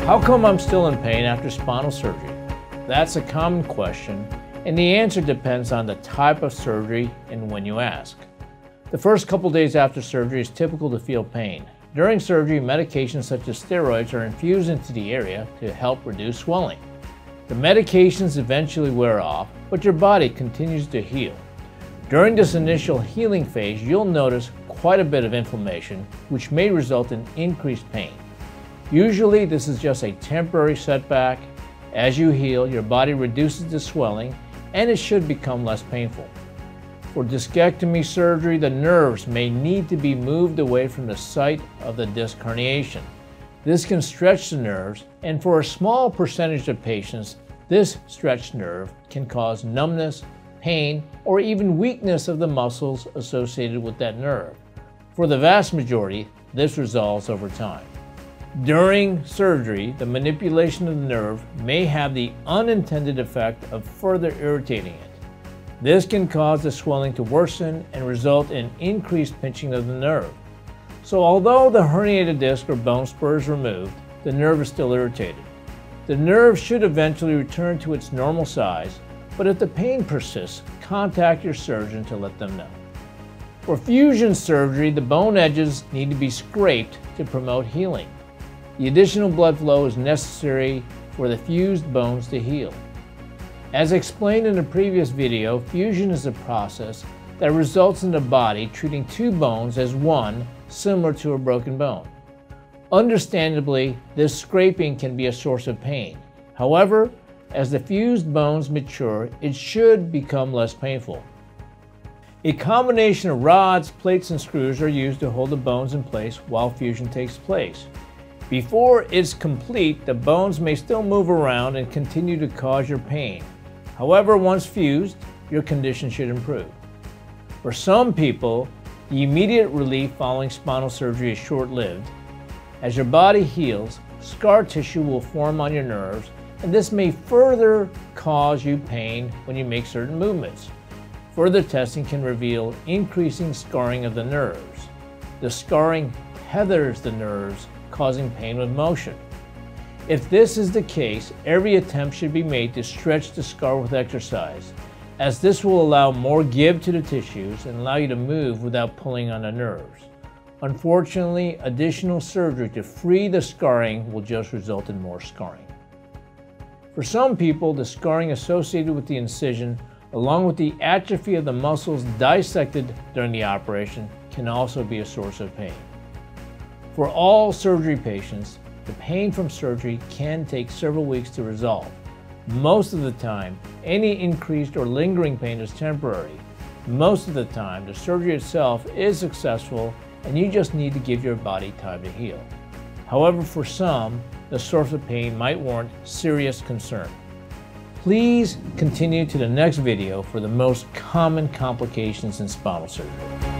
How come I'm still in pain after spinal surgery? That's a common question, and the answer depends on the type of surgery and when you ask. The first couple days after surgery is typical to feel pain. During surgery, medications such as steroids are infused into the area to help reduce swelling. The medications eventually wear off, but your body continues to heal. During this initial healing phase, you'll notice quite a bit of inflammation, which may result in increased pain. Usually, this is just a temporary setback. As you heal, your body reduces the swelling, and it should become less painful. For discectomy surgery, the nerves may need to be moved away from the site of the disc herniation. This can stretch the nerves, and for a small percentage of patients, this stretched nerve can cause numbness, pain, or even weakness of the muscles associated with that nerve. For the vast majority, this resolves over time. During surgery, the manipulation of the nerve may have the unintended effect of further irritating it. This can cause the swelling to worsen and result in increased pinching of the nerve. So although the herniated disc or bone spur is removed, the nerve is still irritated. The nerve should eventually return to its normal size, but if the pain persists, contact your surgeon to let them know. For fusion surgery, the bone edges need to be scraped to promote healing. The additional blood flow is necessary for the fused bones to heal. As explained in a previous video, fusion is a process that results in the body treating two bones as one, similar to a broken bone. Understandably, this scraping can be a source of pain. However, as the fused bones mature, it should become less painful. A combination of rods, plates, and screws are used to hold the bones in place while fusion takes place. Before it's complete, the bones may still move around and continue to cause your pain. However, once fused, your condition should improve. For some people, the immediate relief following spinal surgery is short-lived. As your body heals, scar tissue will form on your nerves, and this may further cause you pain when you make certain movements. Further testing can reveal increasing scarring of the nerves. The scarring tethers the nerves, causing pain with motion. If this is the case, every attempt should be made to stretch the scar with exercise, as this will allow more give to the tissues and allow you to move without pulling on the nerves. Unfortunately, additional surgery to free the scarring will just result in more scarring. For some people, the scarring associated with the incision, along with the atrophy of the muscles dissected during the operation, can also be a source of pain. For all surgery patients, the pain from surgery can take several weeks to resolve. Most of the time, any increased or lingering pain is temporary. Most of the time, the surgery itself is successful and you just need to give your body time to heal. However, for some, the source of pain might warrant serious concern. Please continue to the next video for the most common complications in spinal surgery.